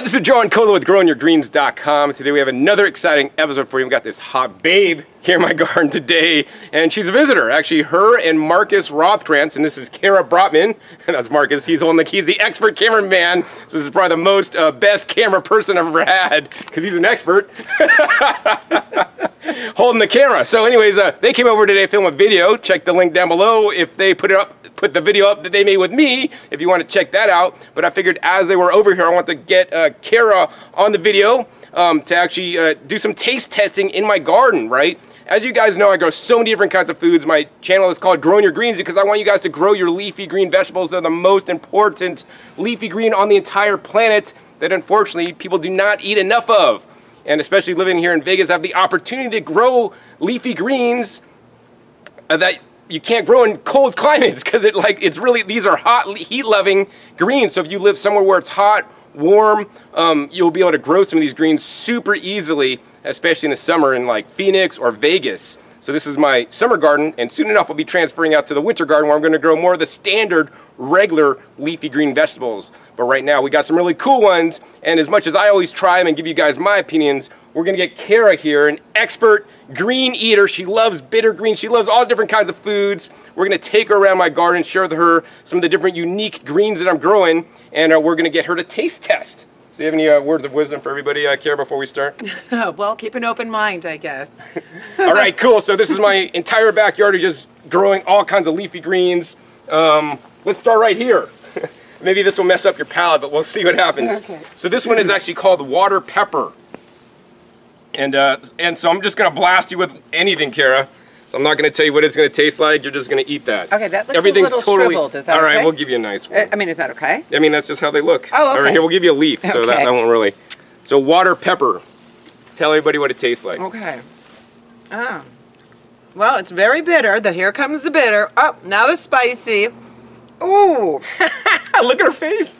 This is Joe and Colo with GrowingYourGreens.com. Today we have another exciting episode for you. We've got this hot babe here in my garden today, and she's a visitor. Actually, her and Marcus Rothkrantz, and this is Cara Brotman, and that's Marcus. He's the expert cameraman. So this is probably the most best camera person I've ever had, because he's an expert. Holding the camera. So anyways, they came over today to film a video. Check the link down below if they put the video up that they made with me, if you want to check that out. But I figured as they were over here, I want to get Cara on the video to actually do some taste testing in my garden, right? As you guys know, I grow so many different kinds of foods. My channel is called Growing Your Greens because I want you guys to grow your leafy green vegetables. They're the most important leafy green on the entire planet that unfortunately people do not eat enough of. And especially living here in Vegas, I have the opportunity to grow leafy greens that you can't grow in cold climates because these are hot, heat-loving greens. So if you live somewhere where it's hot, warm, you'll be able to grow some of these greens super easily, especially in the summer in like Phoenix or Vegas. So this is my summer garden, and soon enough I'll be transferring out to the winter garden where I'm going to grow more of the standard, regular leafy green vegetables. But right now we got some really cool ones, and as much as I always try them and give you guys my opinions, we're going to get Cara here, an expert green eater. She loves bitter greens. She loves all different kinds of foods. We're going to take her around my garden, share with her some of the different unique greens that I'm growing, and we're going to get her to taste test. So you have any words of wisdom for everybody, Cara, before we start? Well, keep an open mind, I guess. All right, cool. So this is my entire backyard of just growing all kinds of leafy greens. Let's start right here. Maybe this will mess up your palate, but we'll see what happens. Okay. So this one is actually called water pepper. And so I'm just going to blast you with anything, Cara. I'm not going to tell you what it's going to taste like. You're just going to eat that. Okay, that looks a little shriveled. Is that all right, okay? we'll give you a nice one. I mean, is that okay? I mean, that's just how they look. Oh, okay. All right, here, we'll give you a leaf, so Okay. that won't really. So water pepper. Tell everybody what it tastes like. Okay. Oh. Well, it's very bitter. Here comes the bitter. Oh, now the spicy. Ooh. Look at her face.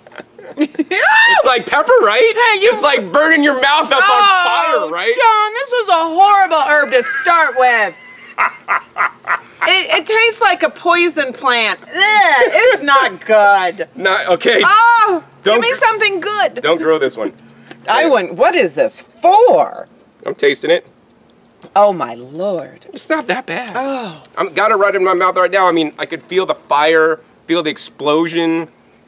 It's like pepper, right? Hey, it's like burning your mouth up on fire, right? John, this was a horrible herb to start with. It tastes like a poison plant. Ugh, it's not good. Not okay. Oh, give me something good. Don't grow this one. I wouldn't. What is this for? I'm tasting it. Oh my Lord. It's not that bad. Oh. I've got it right in my mouth right now. I mean, I could feel the fire, feel the explosion.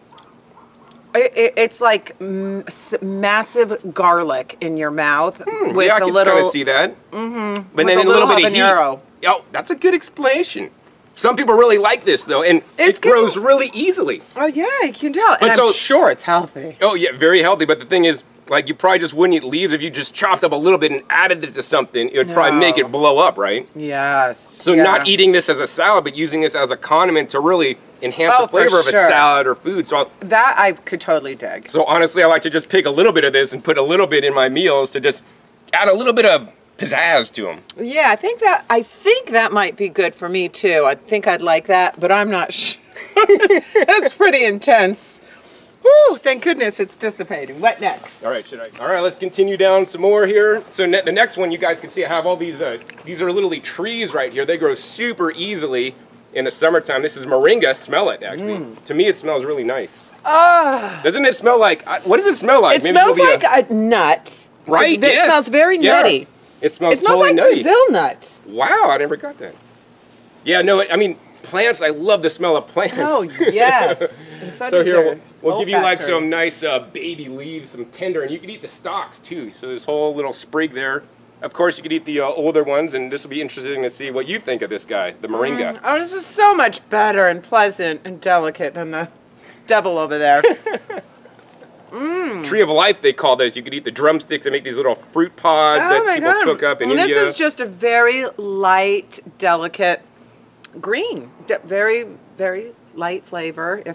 It's like massive garlic in your mouth with yeah, I a can little. kind of see that. Mm-hmm. But with then a a little bit habanero. of heat. Oh, that's a good explanation. Some people really like this though, and it grows really easily. Oh yeah, you can tell. But and I'm sure it's healthy. Oh yeah, very healthy. But the thing is, like, you probably just wouldn't eat leaves if you just chopped up a little bit and added it to something. It would probably make it blow up, right? Yes. So not eating this as a salad, but using this as a condiment to really enhance the flavor of a salad or food. So that I could totally dig. So honestly, I like to just pick a little bit of this and put a little bit in my meals to just add a little bit of pizzazz to them. Yeah, I think that might be good for me too. I think I'd like that, but I'm not sure. That's pretty intense. Whew, thank goodness it's dissipating. What next? All right, all right, let's continue down some more here. So the next one, you guys can see I have all these are literally trees right here. They grow super easily in the summertime. This is Moringa. Smell it, actually. To me, it smells really nice. Doesn't it smell like, what does it smell like? It smells like a nut. Right, It smells very nutty. It smells like totally nutty. Brazil nuts. Wow, I never got that. Yeah, no, I mean, plants, I love the smell of plants. Oh, yes. And so here, we'll give you like some nice baby leaves, some tender, and you can eat the stalks too. So this whole little sprig there. Of course, you could eat the older ones, and this will be interesting to see what you think of this guy, the Moringa. Oh, this is so much better and pleasant and delicate than the devil over there. Tree of life, they call this. You could eat the drumsticks and make these little fruit pods that people cook up in India. This is just a very light, delicate green. Very, very light flavor.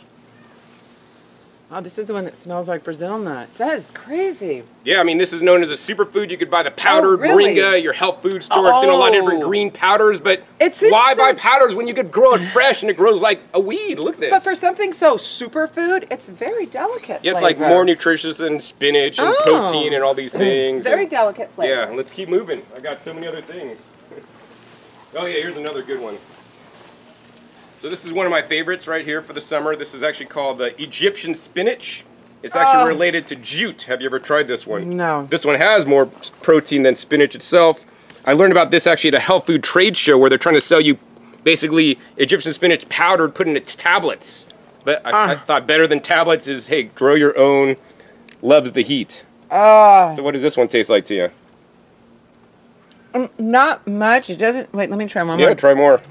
Oh, this is the one that smells like Brazil nuts. That is crazy. Yeah, I mean, this is known as a superfood. You could buy the powdered Moringa, your health food store. It's in a lot of different green powders, but why buy powders when you could grow it fresh and it grows like a weed? Look at this. But for something so superfood, it's very delicate Yeah, it's like more nutritious than spinach and protein and all these things. Very delicate flavor. Yeah, let's keep moving. I got so many other things. Oh yeah, here's another good one. So this is one of my favorites right here for the summer. This is actually called the Egyptian spinach. It's actually related to jute. Have you ever tried this one? No. This one has more protein than spinach itself. I learned about this actually at a health food trade show where they're trying to sell you basically Egyptian spinach powdered put into tablets. But I thought better than tablets is, hey, grow your own, loves the heat. So what does this one taste like to you? Not much. It doesn't. Wait, let me try one more. Yeah, try more.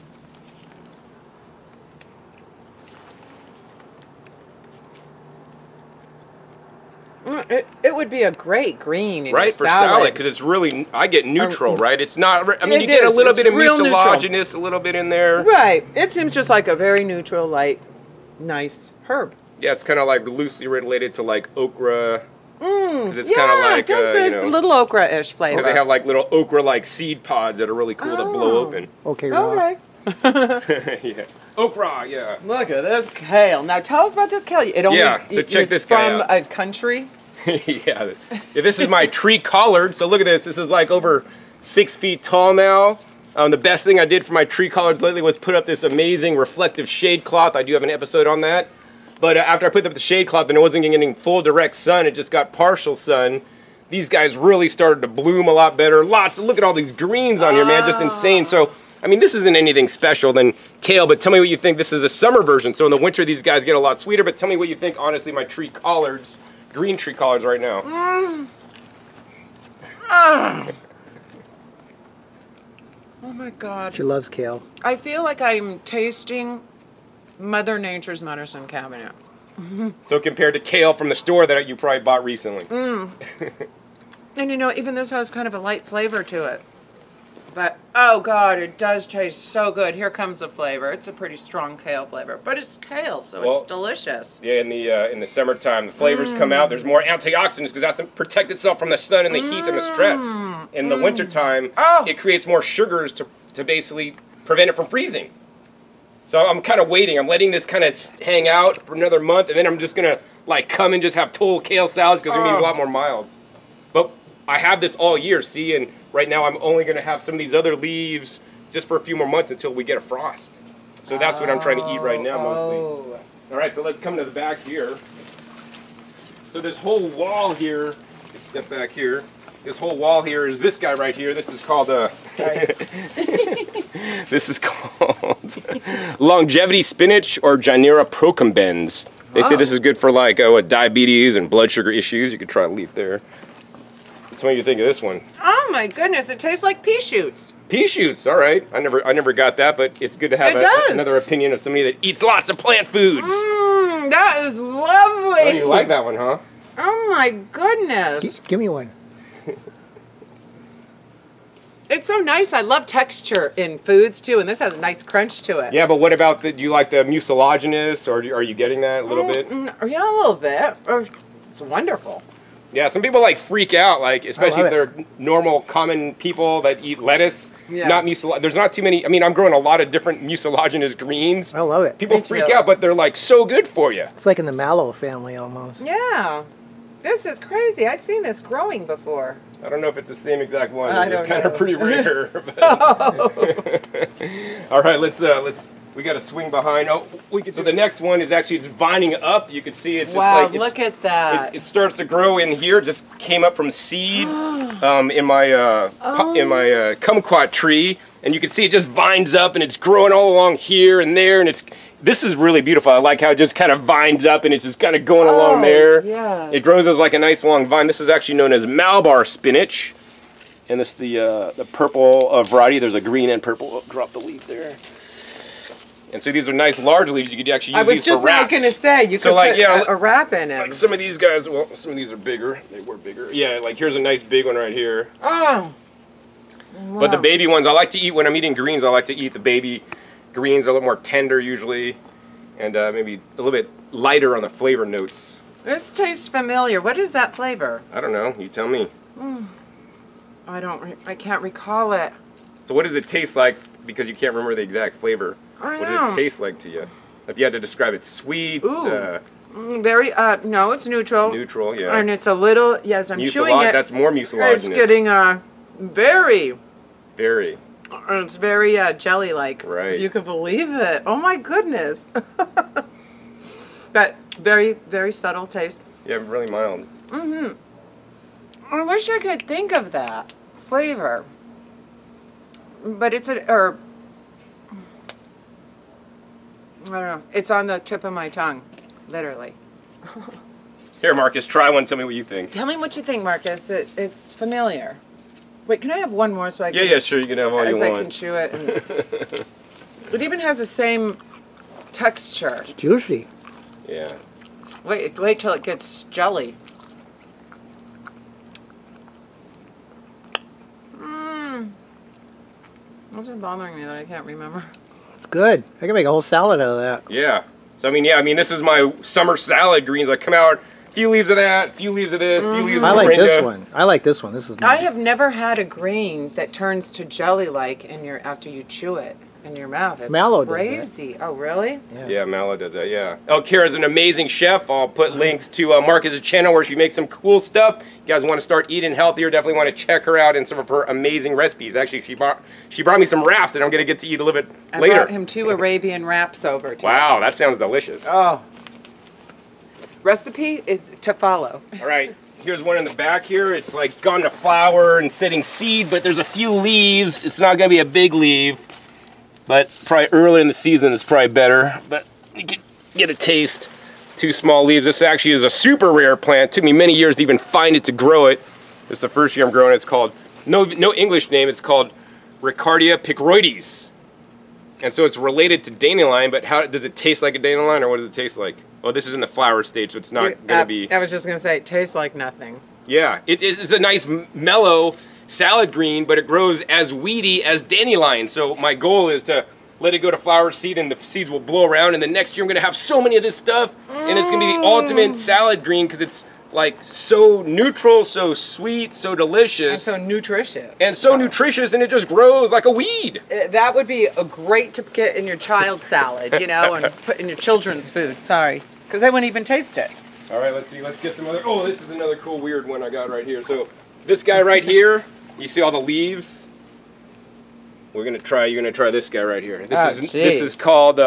It would be a great green in right, your for salad, because it's really, I get neutral, right? It's not, I mean, you get a little bit of mucilaginous, a little bit in there. Right. It seems just like a very neutral, light, nice herb. Yeah, it's kind of like loosely related to like okra. Because it's kind of like, it does you know, a little okra-ish flavor. Because they have like little okra-like seed pods that are really cool to blow open. Okay, Okay. Yeah. Okra, yeah. Look at this kale. Now tell us about this kale. So check this guy out. out. From a country? Yeah. This is my tree collard. So look at this. This is like over 6 feet tall now. The best thing I did for my tree collards lately was put up this amazing reflective shade cloth. I do have an episode on that. But after I put up the shade cloth and it wasn't getting full direct sun, it just got partial sun. These guys really started to bloom a lot better. Look at all these greens on here, man. Just insane. So, I mean, this isn't anything special than kale, but tell me what you think. This is the summer version. So in the winter, these guys get a lot sweeter. But tell me what you think, honestly, my tree collards, green tree collards right now. Oh my God. She loves kale. I feel like I'm tasting Mother Nature's medicine cabinet. So compared to kale from the store that you probably bought recently. And you know, even this has kind of a light flavor to it. But, oh God, it does taste so good. Here comes the flavor. It's a pretty strong kale flavor. But it's kale, so it's delicious. Yeah, in the summertime, the flavors come out. There's more antioxidants because that's to protect itself from the sun and the heat and the stress. In the wintertime, it creates more sugars to basically prevent it from freezing. So I'm kind of waiting. I'm letting this kind of hang out for another month, and then I'm just going to like come and just have total kale salads because they're going to be a lot more mild. But I have this all year, see, and right now I'm only going to have some of these other leaves just for a few more months until we get a frost. So that's what I'm trying to eat right now mostly. All right, so let's come to the back here. So this whole wall here, let's step back here. This whole wall here is this guy right here. This is called this is called longevity spinach or Gynera procumbens. They say this is good for like diabetes and blood sugar issues. You could try a leaf there. Tell me what you think of this one. Oh my goodness, it tastes like pea shoots. Pea shoots, all right. I never got that, but it's good to have another opinion of somebody that eats lots of plant foods. That is lovely. Oh, you like that one, huh? Oh my goodness. Give me one. It's so nice. I love texture in foods too, and this has a nice crunch to it. Yeah, but what about do you like the mucilaginous, or are you getting that a little bit? Yeah, a little bit. It's wonderful. Yeah, some people like freak out, like especially if they're normal, common people that eat lettuce. Yeah. Not mucilage. There's not too many. I mean, I'm growing a lot of different mucilaginous greens. I love it. People freak out, but they're like so good for you. It's like in the mallow family almost. Yeah. This is crazy. I've seen this growing before. I don't know if it's the same exact one. They're kind of pretty rare. All right, we got to swing behind. So the next one is actually, it's vining up. You can see it's just like, look at that. It starts to grow in here. Just came up from seed in my kumquat tree, and you can see it just vines up and it's growing all along here and there, and this is really beautiful. I like how it just kind of vines up and it's just kind of going along there. Yes. It grows as like a nice long vine. This is actually known as Malabar spinach. And this the purple variety. There's a green and purple. Oh, drop the leaf there. And so these are nice large leaves. You could actually use these for wraps. I was just going to say, you could put a wrap in it. Like some of these guys, well, some of these are bigger. They were bigger. Yeah, like here's a nice big one right here. Oh. Wow. But the baby ones, I like to eat, when I'm eating greens, I like to eat the baby greens. Are a little more tender usually, and maybe a little bit lighter on the flavor notes. This tastes familiar. What is that flavor? I don't know. You tell me. I can't recall it. So what does it taste like? Because you can't remember the exact flavor. What does it taste like to you? If you had to describe it, sweet. Very. No, it's neutral. Neutral, yeah. And it's a little. Yes, I'm chewing it. That's more mucilaginous. It's getting very. Very. It's very jelly-like. Right. If you could believe it. Oh my goodness. But very, very subtle taste. Yeah, really mild. Mm-hmm. I wish I could think of that flavor. But it's I don't know. It's on the tip of my tongue, literally. Here, Marcus, try one. Tell me what you think. Tell me what you think, Marcus. It's familiar. Wait, can I have one more so I can... Yeah, sure, you can have all you want. I can chew it. And... It even has the same texture. It's juicy. Yeah. Wait till it gets jelly. What's bothering me that I can't remember? It's good. I can make a whole salad out of that. Yeah. So, I mean, this is my summer salad greens. I come out, a few leaves of that, a few leaves of this, a few leaves of I like Moringa. this one. I like this one. This is I have never had a green that turns to jelly-like after you chew it in your mouth. It's Mallow crazy. does Oh, really? Yeah, Mallow does that, yeah. Oh, Kara's an amazing chef. I'll put links to Marcus' channel where she makes some cool stuff. You guys want to start eating healthier, definitely want to check her out and some of her amazing recipes. Actually, she brought me some wraps that I'm going to get to eat a little bit later. I brought him 2 Arabian wraps over today. Wow, that sounds delicious. Oh. Recipe is to follow. All right, here's one in the back here. It's like gone to flower and setting seed, but there's a few leaves. It's not going to be a big leaf. But probably early in the season is probably better. But you can get a taste. 2 small leaves. This actually is a super rare plant. It took me many years to even find it to grow it. This is the first year I'm growing it. It's called, no English name, it's called Reichardia Picroides. And so it's related to dandelion, but how does it taste like a dandelion, or what does it taste like? Well, this is in the flower stage, so it's not going to be... I was just going to say, it tastes like nothing. Yeah, it's a nice mellow salad green, but it grows as weedy as dandelion. So my goal is to let it go to flower seed, and the seeds will blow around, and the next year I'm going to have so many of this stuff, and it's going to be the ultimate salad green because it's like so neutral, so sweet, so delicious. And so nutritious. And so nutritious, and it just grows like a weed. That would be a great to get in your child's salad, you know, and put in your children's food. Sorry, because they wouldn't even taste it. All right, let's see. Let's get some other... Oh, this is another cool weird one I got right here. So this guy right here, you see all the leaves? You're gonna try this guy right here. This is called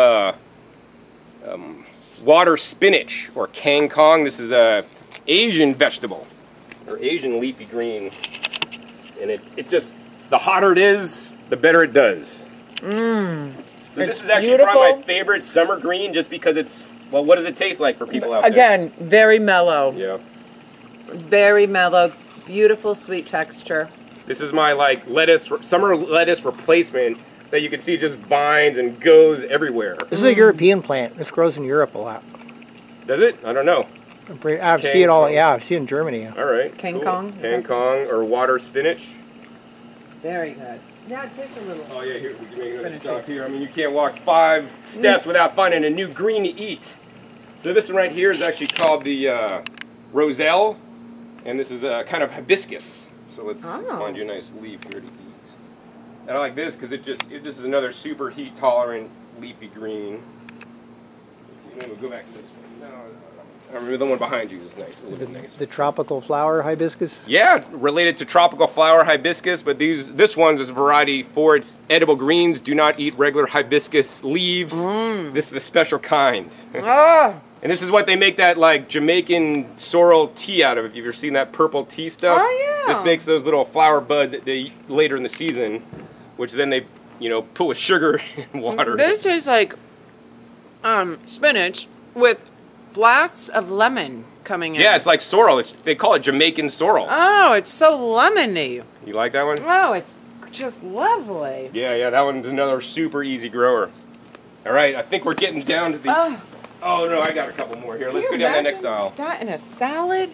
water spinach, or kangkong. This is a Asian vegetable, or Asian leafy green, and it just, the hotter it is, the better it does. So this is actually probably my favorite summer green, just because it's, well, what does it taste like for people out there? Again, very mellow. Yeah. Very mellow, beautiful, sweet texture. This is my like summer lettuce replacement that you can see just vines and goes everywhere. This is a European plant. This grows in Europe a lot. Does it? I don't know. I've seen it all. Yeah, I've seen it in Germany. All right. Kangkong. Cool. Kangkong or water spinach. Very good. Yeah, it tastes a little. Oh yeah, here we can make another stop here. I mean, you can't walk 5 steps without finding a new green to eat. So this one right here is actually called the Roselle, and this is a kind of hibiscus. So let's find you a nice leaf here to eat. And I like this because this is another super heat tolerant leafy green. Let's see, we'll go back to this one. No, the one behind you is nice, a little bit nicer. The tropical flower hibiscus? Yeah, related to tropical flower hibiscus, but this one is a variety for its edible greens. Do not eat regular hibiscus leaves. This is the special kind. And this is what they make that like Jamaican sorrel tea out of. If you've ever seen that purple tea stuff. Oh yeah. This makes those little flower buds that they eat later in the season, which then they, put with sugar and water. This tastes like spinach with blasts of lemon coming in. Yeah, it's like sorrel. They call it Jamaican sorrel. Oh, it's so lemony. You like that one? Oh, it's just lovely. Yeah, that one's another super easy grower. All right, I think we're getting down to the... Oh, no, I got a couple more here. Let's go down that next aisle. That in a salad?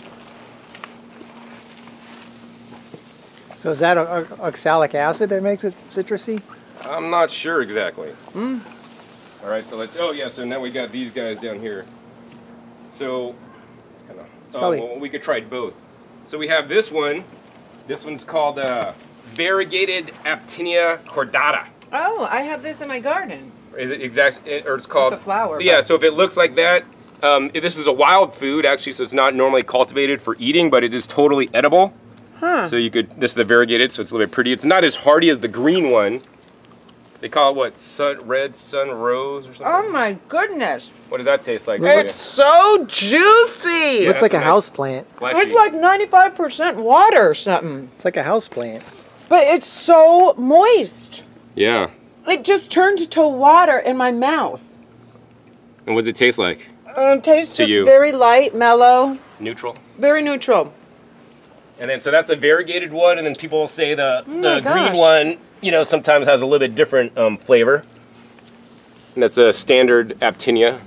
So is that oxalic acid that makes it citrusy? I'm not sure exactly. All right, so so now we got these guys down here. So, it's kind of... well, we could try both. So we have this one. This one's called Variegated Aptinia Cordata. Oh, I have this in my garden. Is it or it's called... With the flower. Yeah, so if it looks like that, this is a wild food, actually, so it's not normally cultivated for eating, but it is totally edible. Huh. So this is the variegated, so it's a little bit pretty. It's not as hardy as the green one, They call it what? Red sun rose or something? Oh my goodness. What does that taste like? It's so juicy. Looks like a house plant. Fleshy. It's like 95% water or something. It's like a house plant. But it's so moist. Yeah. It just turned to water in my mouth. And what does it taste like? It tastes To just you. very light, mellow, Neutral. very neutral. And then, so that's the variegated one, and then people will say the my gosh. green one, you know, sometimes has a little bit different flavor. And that's a standard Aptinia.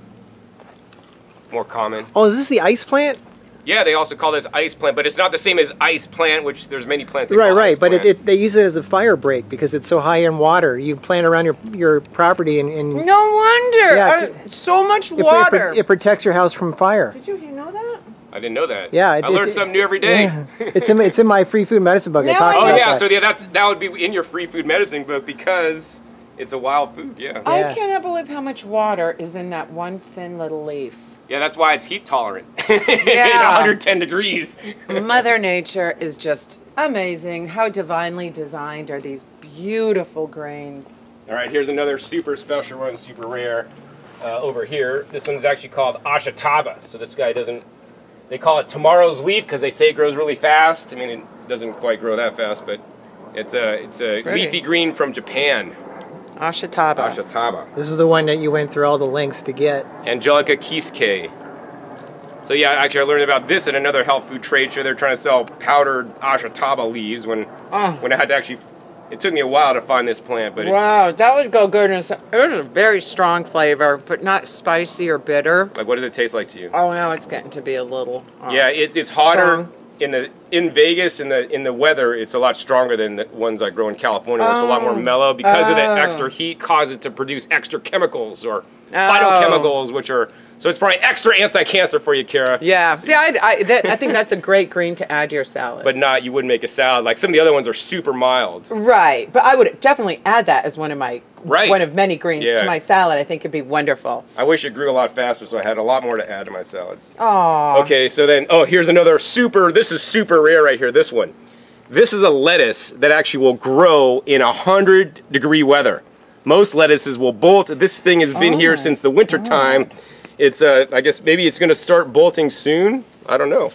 More common. Oh, is this the ice plant? Yeah, they also call this ice plant, but it's not the same as ice plant, which there's many plants that Right, call right. ice But plant. they use it as a fire break because it's so high in water. You plant around your property and No wonder. Yeah, So much it, water. it protects your house from fire. Did you know that? I didn't know that. Yeah, I learned something new every day. Yeah. It's in my free food medicine book. It Now talks I Oh about yeah, that. so yeah, that would be in your free food medicine book because it's a wild food. Yeah. I Yeah. cannot believe how much water is in that one thin little leaf. Yeah, that's why it's heat tolerant. Yeah. 110 degrees. Mother Nature is just amazing. How divinely designed are these beautiful grains. All right, here's another super special one, super rare. Over here, this one's actually called Ashitaba. So this guy doesn't. They call it tomorrow's leaf because they say it grows really fast. I mean, it doesn't quite grow that fast, but it's a pretty. leafy green from Japan. Ashitaba. Ashitaba. This is the one that you went through all the links to get. Angelica Kiske. So yeah, actually I learned about this at another health food trade show. They're trying to sell powdered Ashitaba leaves when I had to actually. It took me a while to find this plant, but Wow, that would go good. It was a very strong flavor, but not spicy or bitter. like, what does it taste like to you? Oh, now it's getting to be a little. Yeah, it's hotter strong. in Vegas in the weather. It's a lot stronger than the ones I grow in California. Where it's a lot more mellow because of the extra heat causes it to produce extra chemicals or phytochemicals, which are so it's probably extra anti-cancer for you, Cara. Yeah. See, I think that's a great green to add to your salad. But not you wouldn't make a salad like some of the other ones are super mild. Right, but I would definitely add that as one of my one of many greens Yeah. to my salad. I think it'd be wonderful. I wish it grew a lot faster, so I had a lot more to add to my salads. Oh. Okay, so then here's another this is super rare right here. This one. This is a lettuce that actually will grow in 100-degree weather. Most lettuces will bolt. This thing has been here since the winter time. It's I guess maybe it's going to start bolting soon. I don't know.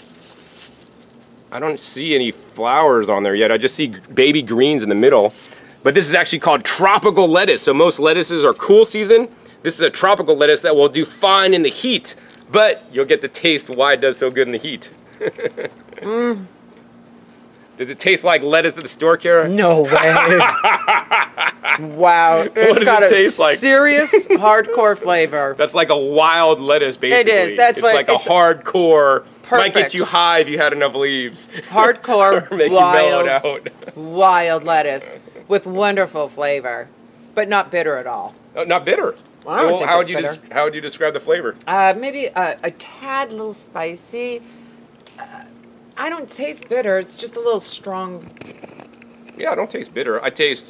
I don't see any flowers on there yet. I just see baby greens in the middle. But this is actually called tropical lettuce. So most lettuces are cool season. This is a tropical lettuce that will do fine in the heat, but you'll get the taste why it does so good in the heat. Does it taste like lettuce at the store, Cara? No way. Wow. It's What does got it a taste like? serious hardcore flavor. That's like a wild lettuce, basically. It is. That's it's what like it's a hardcore. Might get perfect. you high if you had enough leaves. Hardcore, Or make you mellow it wild, out. wild lettuce with wonderful flavor, but not bitter at all. Oh, not bitter. I don't So think how it's would you bitter. how would you describe the flavor? Maybe a tad little spicy. I don't taste bitter. It's just a little strong. Yeah, I don't taste bitter. I taste.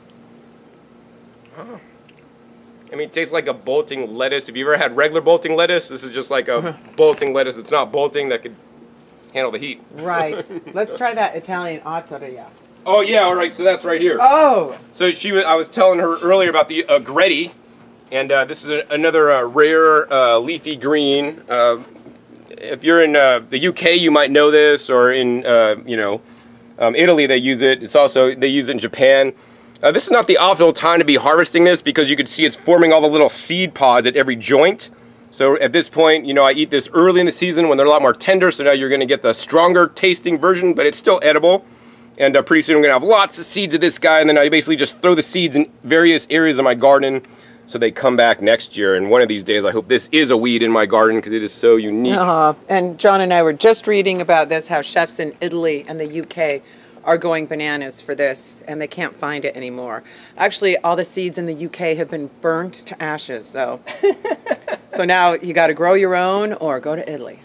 I mean, it tastes like a bolting lettuce. If you ever had regular bolting lettuce, this is just like a bolting lettuce. It's not bolting that could handle the heat. Right. Let's try that Italian Aptinia. Oh yeah, all right. So that's right here. Oh. So I was telling her earlier about the Agretti, and this is another rare leafy green. If you're in the UK, you might know this, or in Italy, they use it. They use it in Japan. This is not the optimal time to be harvesting this because you can see it's forming all the little seed pods at every joint. So at this point, I eat this early in the season when they're a lot more tender. So now you're going to get the stronger tasting version, but it's still edible. And pretty soon I'm going to have lots of seeds of this guy, and then I basically just throw the seeds in various areas of my garden so they come back next year. And one of these days I hope this is a weed in my garden because it is so unique. And John and I were just reading about this, how chefs in Italy and the UK are going bananas for this, and they can't find it anymore. Actually, all the seeds in the UK have been burnt to ashes, so so now you got to grow your own or go to Italy.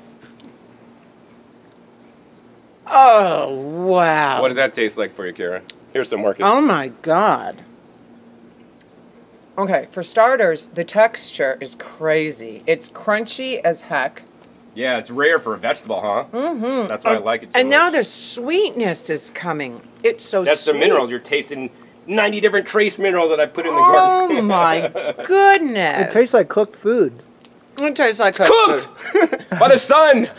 Oh, wow. What does that taste like for you, Cara? Here's some Marcus. Oh my God. Okay, for starters, the texture is crazy. It's crunchy as heck. Yeah, it's rare for a vegetable, huh? Mm-hmm. That's why I like it so And now much. the sweetness is coming. It's so That's sweet. the minerals. You're tasting 90 different trace minerals that I put in the Oh garden. my goodness! It tastes like cooked food. It tastes like Cooked by the sun.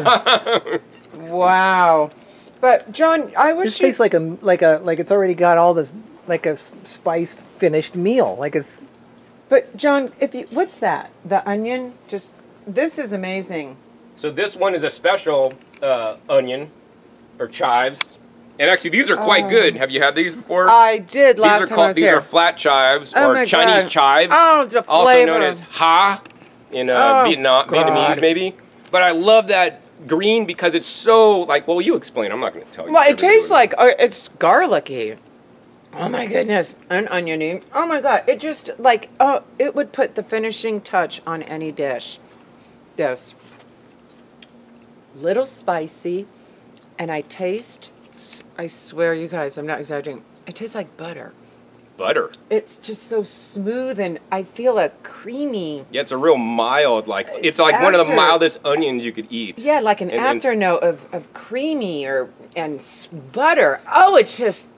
Wow. But John, I It wish just tastes like it's already got all this, like a spiced finished meal. Like it's. But John, what's that? The onion? This is amazing. So this one is a special onion or chives. And actually, these are quite good. Have you had these before? I did last time I was these here. are flat chives Oh or my Chinese God. chives. Oh, the flavor. Also known as ha in Vietnamese, maybe. But I love that green because it's so like. Well, you explain. I'm not going to tell you. Well, it tastes like it's garlicky. Oh my goodness, and oniony. Oh my God, it just like it would put the finishing touch on any dish. This little spicy, and I swear, you guys, I'm not exaggerating. It tastes like butter. Butter. It's just so smooth, and I feel a creamy. Yeah, it's a real mild, like it's like one of the mildest onions you could eat. Yeah, like an afternote of creamy and butter. Oh, it's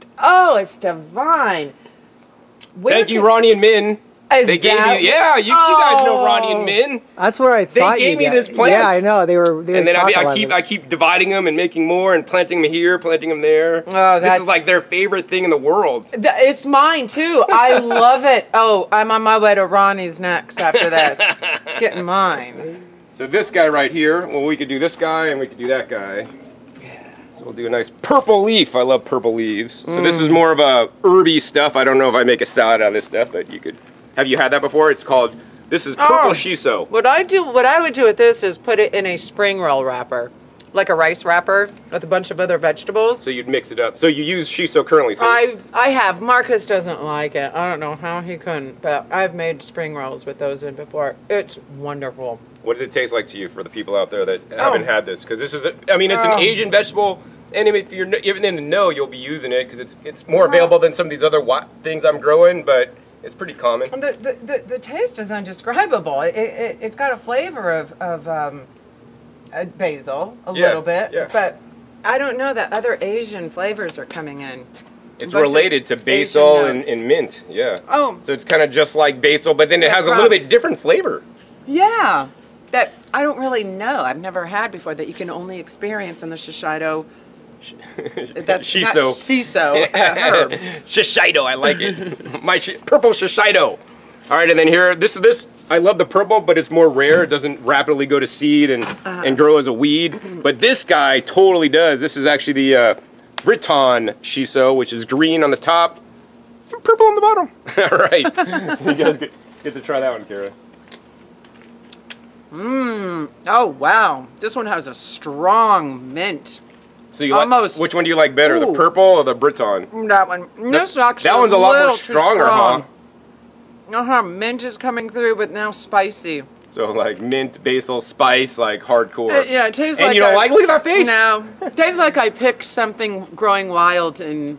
divine. Thank you, Ronnie and Min. They gave me, yeah, you guys know Ronnie and Min. That's where I thought They gave me this plant. Yeah, I know they were. And then I keep dividing them and making more and planting them here, planting them there. Oh, this is like their favorite thing in the world. It's mine too. I love it. Oh, I'm on my way to Ronnie's next after this. Getting mine. So this guy right here, well, we could do this guy and we could do that guy. So we'll do a nice purple leaf. I love purple leaves. So this is more of a herby stuff. I don't know if I make a salad out of this stuff, but you could. Have you had that before? It's called, this is purple shiso. What I would do with this is put it in a spring roll wrapper, like a rice wrapper with a bunch of other vegetables. So you'd mix it up. So you use shiso currently. So I have. Marcus doesn't like it. I don't know how he couldn't, but I've made spring rolls with those in before. It's wonderful. What does it taste like to you for the people out there that haven't had this? Because this is, I mean, it's an Asian vegetable, and if you're even in the know, you'll be using it because it's more available than some of these other things I'm growing, but it's pretty common. The taste is indescribable. It's got a flavor of basil a little bit, but I don't know that other Asian flavors are coming in. It's related to basil and mint, yeah. Oh. So it's kind of just like basil, but then it has a little bit different flavor. Yeah, that I don't really know. I've never had before that you can only experience in the Shiseido. Shiso. Shiso herb. Shiseido, I like it. My purple Shiseido. All right, and then here, this. I love the purple, but it's more rare. It doesn't rapidly go to seed and grow as a weed. But this guy totally does. This is actually the Breton Shiso, which is green on the top, and purple on the bottom. All right, so you guys get to try that one, Cara. Oh wow, this one has a strong mint. So you like, which one do you like better, the purple or the Breton? That one. This actually that one's a lot more stronger, huh? Mint is coming through, but now spicy. So like mint, basil, spice, like hardcore. Yeah, it tastes like. And you don't like? Look at that face. No, it tastes like I picked something growing wild in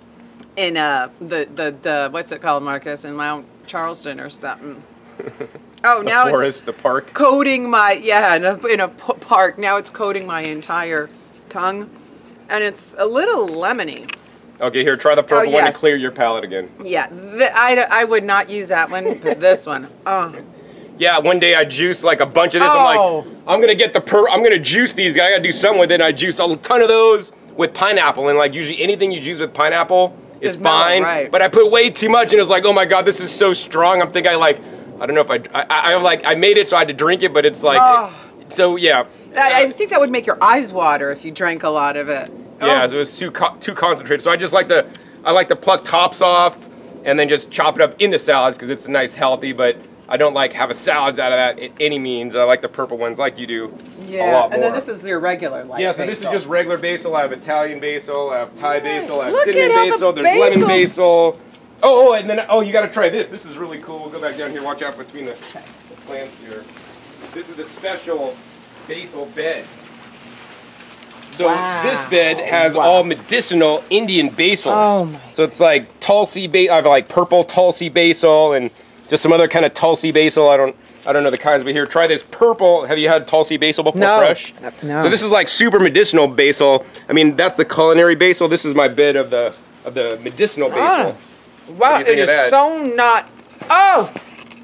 the what's it called, Marcus, in Mount Charleston or something. Oh, now forest, it's the park. coating my in a park. Now it's coating my entire tongue, and it's a little lemony. Okay, here, try the purple one to clear your palate again. Yeah, I would not use that one, but this one. Oh. Yeah, one day I juiced like a bunch of this. I'm like, I'm gonna get I'm gonna juice these. I gotta do something with it. And I juiced a ton of those with pineapple, and like usually anything you juice with pineapple is fine. Right. But I put way too much, and it's like, oh my god, this is so strong. I'm thinking I don't know if I made it so I had to drink it, but it's like, so yeah. I think that would make your eyes water if you drank a lot of it. Yeah, so it was too concentrated. So I just like to pluck tops off and then just chop it up into salads because it's nice, healthy. But I don't like have a salads out of that at any means. I like the purple ones, like you do. Yeah, a lot more. And then this is your regular light. Yeah, so this is just regular basil. I have Italian basil. I have Thai basil. I have cinnamon basil. There's lemon basil. And then you got to try this. This is really cool. We'll go back down here. Watch out between the plants here. This is the special basil bed. So this bed has all medicinal Indian basils. Oh my! So it's like Tulsi basil. I have like purple Tulsi basil and just some other kind of Tulsi basil. I don't know the kinds, but here, try this purple. Have you had Tulsi basil before? No. Fresh? No. So this is like super medicinal basil. I mean, that's the culinary basil. This is my bed of the medicinal basil. Wow, What do you think it of is that? so not. Oh!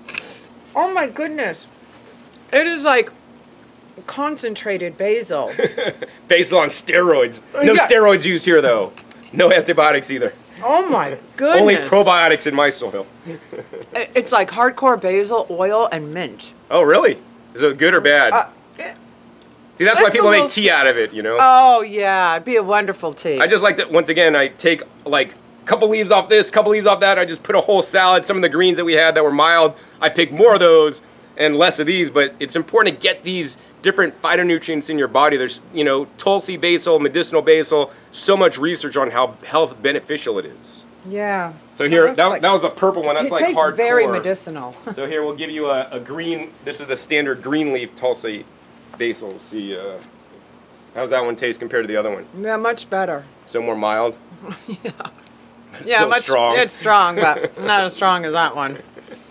Oh my goodness. It is like concentrated basil. Basil on steroids. No Yeah. steroids used here, though. No antibiotics either. Oh my goodness. Only probiotics in my soil. It's like hardcore basil, oil, and mint. Oh, really? Is it good or bad? See, that's why that's people a make little tea out of it, you know? Oh yeah, it'd be a wonderful tea. I just like to, once again, I take like a couple leaves off this, couple leaves off that. I just put a whole salad. Some of the greens that we had that were mild, I pick more of those and less of these, but it's important to get these different phytonutrients in your body. There's, you know, Tulsi basil, medicinal basil, so much research on how health beneficial it is. Yeah. So here, That's that was the purple one. That's it like tastes hardcore. very medicinal. So here, we'll give you a green, this is the standard green leaf Tulsi basil. See, how's that one taste compared to the other one? Yeah, much better. So more mild? Yeah. It's Yeah, still much strong. It's strong, but not as strong as that one.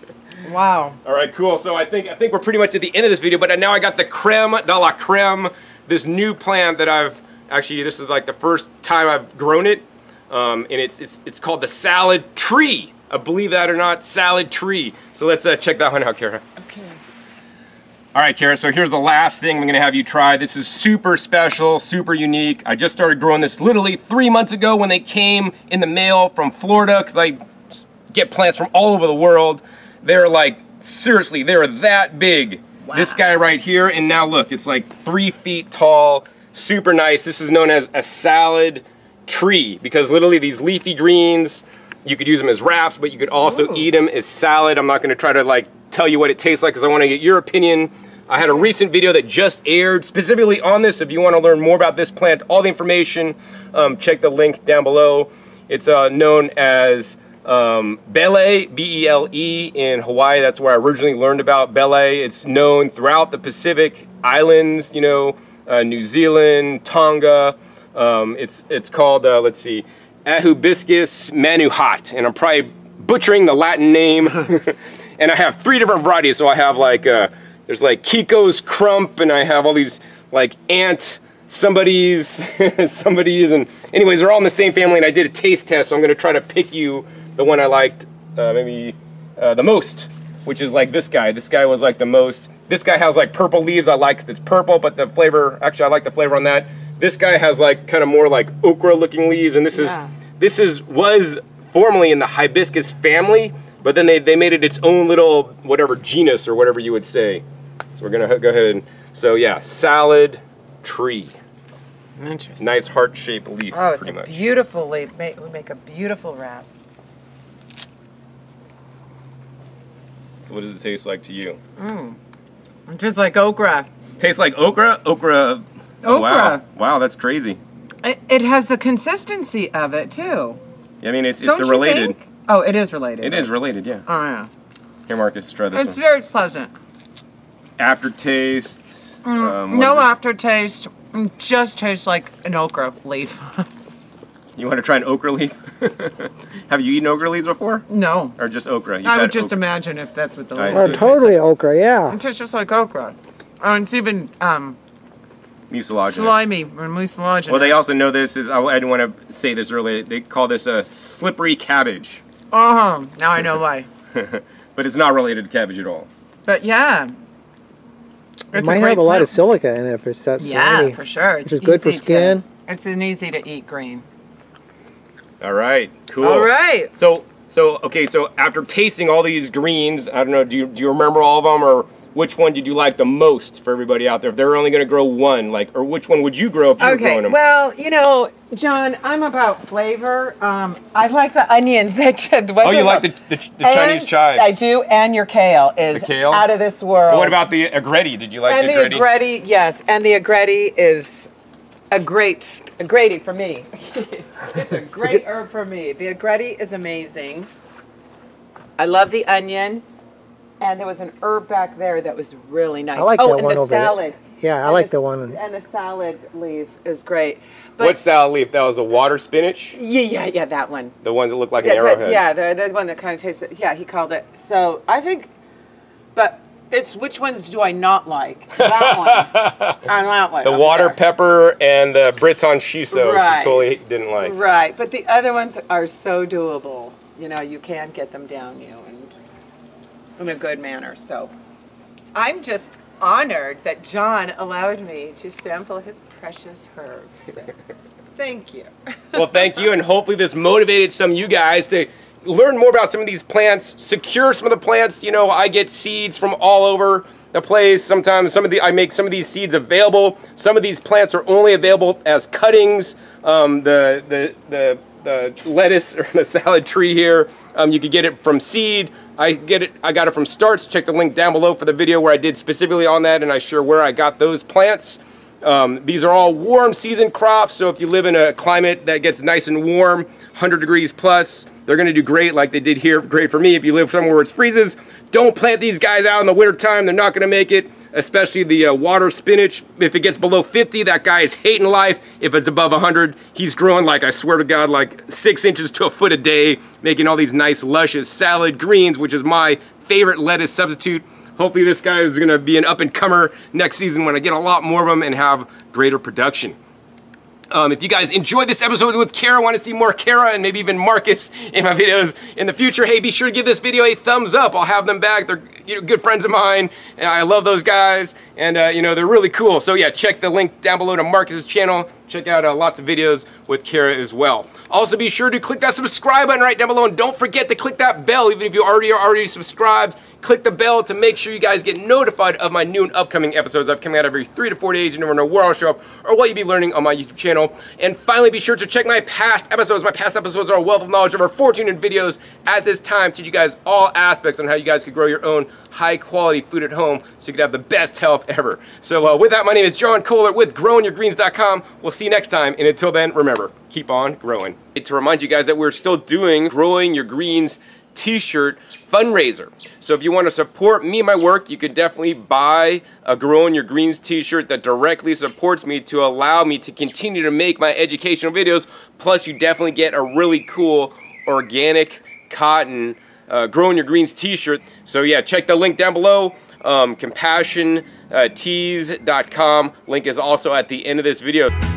Wow. All right, cool. So I think we're pretty much at the end of this video, but now I got the creme de la creme, this new plant that I've actually, this is like the first time I've grown it, and it's called the salad tree. Believe that or not, salad tree. So let's check that one out, Cara. Okay. All right, Cara, so here's the last thing I'm gonna have you try. This is super special, super unique. I just started growing this literally 3 months ago when they came in the mail from Florida, because I get plants from all over the world. They're like, seriously, they're that big. Wow. This guy right here, and now look, it's like 3 feet tall, super nice. This is known as a salad tree, because literally these leafy greens, you could use them as wraps, but you could also eat them as salad. I'm not gonna try to like tell you what it tastes like, because I wanna get your opinion. I had a recent video that just aired specifically on this. If you wanna learn more about this plant, all the information, check the link down below. It's known as Bele, B-E-L-E, in Hawaii. That's where I originally learned about Bele. It's known throughout the Pacific Islands, you know, New Zealand, Tonga. It's called, let's see, Ahubiscus manuhat, and I'm probably butchering the Latin name. And I have 3 different varieties. So I have like, there's like Kiko's crump, and I have all these like ant somebody's, and anyways, they're all in the same family, and I did a taste test, so I'm gonna try to pick you the one I liked maybe the most, which is like this guy. This guy was like the most. This guy has like purple leaves. I like 'cause it's purple, but the flavor, actually I like the flavor on that. This guy has like kind of more like okra looking leaves, and was formerly in the hibiscus family, but then they made it its own little whatever genus or whatever you would say. So we're gonna go ahead and, so yeah, salad tree. Interesting. Nice heart-shaped leaf, Oh, it's pretty much. a beautiful leaf. We make a beautiful wrap. So what does it taste like to you? It's just like okra. Tastes like okra? Okra. Oh, wow. Wow, that's crazy. It has the consistency of it too. I mean, it's Don't you related. think? Oh, it is related. It is related, yeah. Oh yeah. Here, Marcus, try this It's one. very pleasant. Aftertaste. No aftertaste. Just tastes like an okra leaf. You want to try an okra leaf? Have you eaten okra leaves before? No. Or just okra? I would just imagine if that's what the I leaf see. Oh, totally okra, yeah. It tastes just like okra. Oh, and it's even Mucilaginous. slimy or mucilaginous. Well, they also know this is, I didn't want to say this earlier, they call this a slippery cabbage. Now I know why. But it's not related to cabbage at all. But yeah. It might have a lot of silica in it if it's that slimy. Yeah, for sure. Which is good for skin. It's an easy to eat green. All right, cool. All right. So okay, so after tasting all these greens, I don't know, do you remember all of them, or which one did you like the most for everybody out there? If they're only going to grow one, like, or which one would you grow if you were growing them? Well, you know, John, I'm about flavor. I like the onions that. Oh, you like the Chinese chives? I do, and your kale is The kale? out of this world. What about the agretti? Did you like and the agretti? the agretti, yes, and the agretti is a greaty for me. It's a great herb for me. The agretti is amazing. I love the onion. And there was an herb back there that was really nice. I like that one and the over there. salad. Yeah, I like the one. And the salad leaf is great. But What salad leaf? That was the water spinach? yeah, that one. The ones that look like an arrowhead? Yeah, the one that kind of tastes, yeah, he called it. So I think, but it's which ones do I not like? That one. I not like. The water pepper and the Breton shiso, Right. she totally didn't like. Right, but the other ones are so doable. you know, you can get them down you and in a good manner. So I'm just honored that John allowed me to sample his precious herbs. Thank you. Well, thank you, and hopefully this motivated some of you guys to learn more about some of these plants, secure some of the plants. You know, I get seeds from all over the place. Sometimes I make some of these seeds available. Some of these plants are only available as cuttings. The lettuce or the salad tree here, you could get it from seed. I got it from starts. Check the link down below for the video where I did specifically on that, and I share where I got those plants. These are all warm season crops, so if you live in a climate that gets nice and warm, 100 degrees plus, they're going to do great like they did here. Great for me. If you live somewhere where it freezes, don't plant these guys out in the winter time. They're not going to make it, especially the water spinach. If it gets below 50, that guy is hating life. If it's above 100, he's growing, like, I swear to God, like 6 inches to a foot a day, making all these nice luscious salad greens, which is my favorite lettuce substitute. Hopefully this guy is going to be an up-and-comer next season when I get a lot more of them and have greater production. If you guys enjoyed this episode with Cara, want to see more Cara and maybe even Marcus in my videos in the future, hey, be sure to give this video a thumbs up. I'll have them back. They're, you know, good friends of mine, and I love those guys, and you know, they're really cool. So yeah, check the link down below to Marcus's channel. Check out lots of videos with Cara as well. Also, be sure to click that subscribe button right down below, and don't forget to click that bell. Even if you are already subscribed, click the bell to make sure you guys get notified of my new and upcoming episodes. I've come out every 3 to 4 days. You never know where I'll show up or what you'll be learning on my YouTube channel. And finally, be sure to check my past episodes. My past episodes are a wealth of knowledge, over 14 videos at this time, teach you guys all aspects on how you guys could grow your own high-quality food at home so you could have the best health ever. So with that, my name is John Collard with GrowingYourGreens.com. We'll see you next time, and until then, remember, keep on growing. To remind you guys that we're still doing Growing Your Greens t-shirt fundraiser. So if you want to support me and my work, you could definitely buy a Growing Your Greens t-shirt that directly supports me to allow me to continue to make my educational videos. Plus, you definitely get a really cool organic cotton Growing Your Greens t-shirt. So yeah, check the link down below, compassiontees.com. Link is also at the end of this video.